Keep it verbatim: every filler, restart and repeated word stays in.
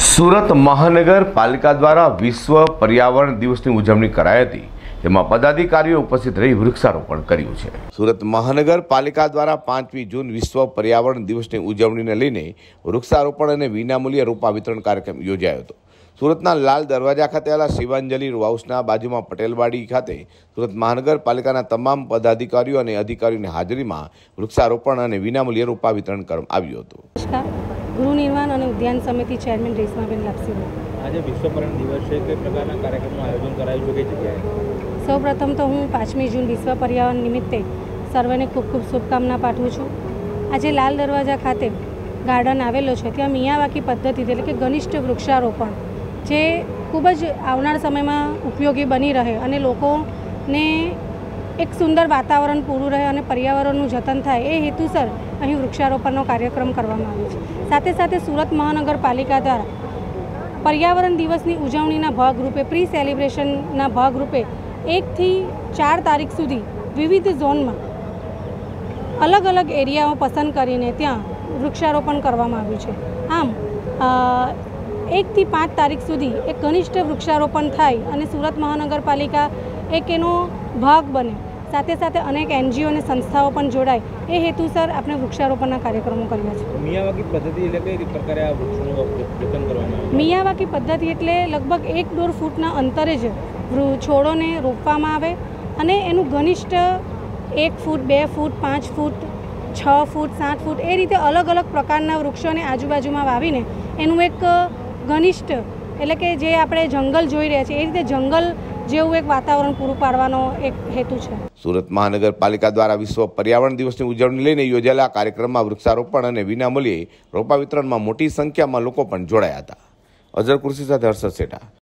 સુરત મહાનગરપાલિકા દ્વારા વિશ્વ પર્યાવરણ દિવસની ઉજવણી કરાઈ હતી, જેમાં પદાધિકારીઓ ઉપસ્થિત રહી વૃક્ષારોપણ કર્યું છે। સુરત મહાનગરપાલિકા દ્વારા પાંચમી જૂન વિશ્વ પર્યાવરણ દિવસની ઉજવણીને લઈને વૃક્ષારોપણ અને વિનામૂલ્યે રોપા વિતરણ કાર્યક્રમ યોજાયો હતો। સુરતના લાલ દરવાજા ખાતે આવેલા શિવાંજલિ હાઉસના બાજુમાં પટેલવાડી ખાતે સુરત મહાનગરપાલિકાના તમામ પદાધિકારીઓ અને અધિકારીઓની હાજરીમાં વૃક્ષારોપણ અને વિનામૂલ્યે રોપા વિતરણ કરવામાં આવ્યું હતું। ગૃહ નિર્માણ અને ઉદ્યાન સમિતિ ચેરમેન રેશમાબેન લાપસી। આજે વિશ્વ પર્યાવરણ દિવસ છે, કઈ પ્રકારના કાર્યક્રમનું આયોજન કરાયું છે, કઈ જગ્યાએ? સૌપ્રથમ તો હું પાંચમી જૂન વિશ્વ પર્યાવરણ નિમિત્તે સર્વેને ખૂબ ખૂબ શુભકામના પાઠવું છું। આજે લાલ દરવાજા ખાતે ગાર્ડન આવેલો છે, ત્યાં મિયાવાકી પદ્ધતિ એટલે કે ઘનિષ્ઠ વૃક્ષારોપણ જે ખૂબ જ આવનાર સમયમાં ઉપયોગી બની રહે અને લોકોને એક સુંદર વાતાવરણ પૂરું રહે અને પર્યાવરણનું જતન થાય એ હેતુસર અહીં વૃક્ષારોપણનો કાર્યક્રમ કરવામાં આવ્યો છે। સાથે સાથે સુરત મહાનગરપાલિકા દ્વારા પર્યાવરણ દિવસની ઉજવણીના ભાગરૂપે પ્રી સેલિબ્રેશનના ભાગરૂપે એકથી ચાર તારીખ સુધી વિવિધ ઝોનમાં અલગ અલગ એરિયાઓ પસંદ કરીને ત્યાં વૃક્ષારોપણ કરવામાં આવ્યું છે। આમ એકથી પાંચ તારીખ સુધી એક ઘનિષ્ઠ વૃક્ષારોપણ થાય અને સુરત મહાનગરપાલિકા એક એનો ભાગ બને, સાથે સાથે અનેક એનજીઓ અને સંસ્થાઓ પણ જોડાય એ હેતુસર આપણે વૃક્ષારોપણના કાર્યક્રમો કર્યા છે। મિયાવાકી પદ્ધતિ એટલે કઈ પ્રકારે આ વૃક્ષોનું જતન કરવામાં આવે? મિયાવાકી પદ્ધતિ એટલે લગભગ એક દોઢ ફૂટના અંતરે જ છોડોને રોપવામાં આવે અને એનું ઘનિષ્ઠ એક ફૂટ બે ફૂટ પાંચ ફૂટ છ ફૂટ સાત ફૂટ એ રીતે અલગ અલગ પ્રકારના વૃક્ષોને આજુબાજુમાં વાવીને એનું એક ઘનિષ્ઠ એટલે કે જે આપણે જંગલ જોઈ રહ્યા છીએ એ રીતે જંગલ જેવું એક વાતાવરણ પૂરું પાડવાનો એક હેતુ છે। સુરત મહાનગરપાલિકા દ્વારા વિશ્વ પર્યાવરણ દિવસની ઉજવણી લઈને યોજાયેલા કાર્યક્રમમાં વૃક્ષારોપણ અને વિનામૂલ્યે રોપા વિતરણમાં મોટી સંખ્યામાં લોકો પણ જોડાયા હતા। અઝર કુર્સી સાથે હર્ષદ સેઠા।